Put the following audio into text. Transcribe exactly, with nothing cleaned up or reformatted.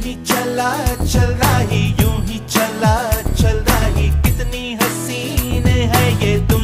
ही चला चल रही, यूं ही चला चल रही, कितनी हसीन है ये